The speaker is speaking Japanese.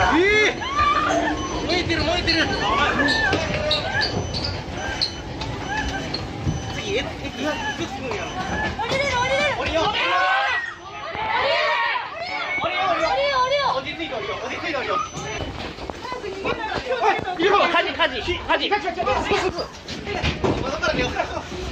燃えてる燃えてる。次いくつくんやろ。降りれる降りれる。降りよう。落ち着いて降りよう。落ち着いて降りよう。火事火事火事。窓から出よう。